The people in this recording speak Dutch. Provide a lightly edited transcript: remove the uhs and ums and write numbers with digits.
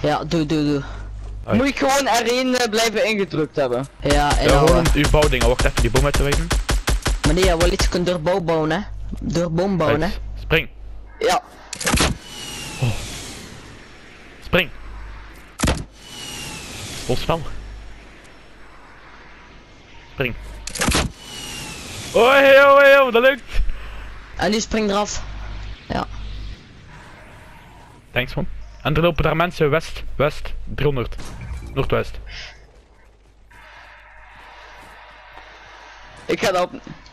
Ja, doe. Uit. Moet ik gewoon R1 blijven ingedrukt hebben. Ja, en gewoon uw bouwdingen. Wacht even, die boom uit te wijzen. Meneer, je wil iets kunnen door bouw bouwen, hè? Door boom bouwen, hè? Uit. Spring. Ja. Spring. Vol spel. Spring. Oh, dat lukt. En nu spring eraf. Ja. Thanks man. En er lopen daar mensen west, 300. Noordwest. Ik ga dat op...